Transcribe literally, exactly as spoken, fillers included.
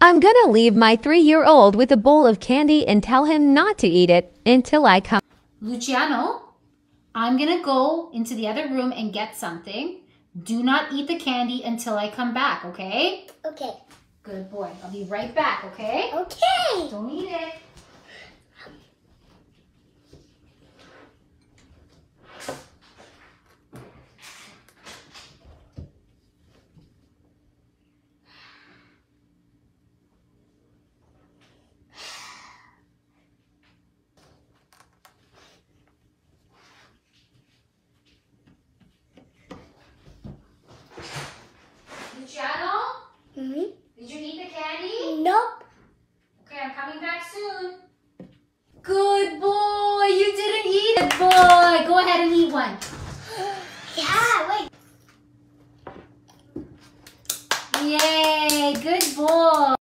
I'm gonna leave my three-year-old with a bowl of candy and tell him not to eat it until I come. Luciano, I'm gonna go into the other room and get something. Do not eat the candy until I come back, okay? Okay. Good boy. I'll be right back, okay? Okay. Don't eat it. Luciano? Mm-hmm. Did you eat the candy? Nope. Okay, I'm coming back soon. Good boy. You didn't eat it, boy. Go ahead and eat one. Yeah, wait. Yay. Good boy.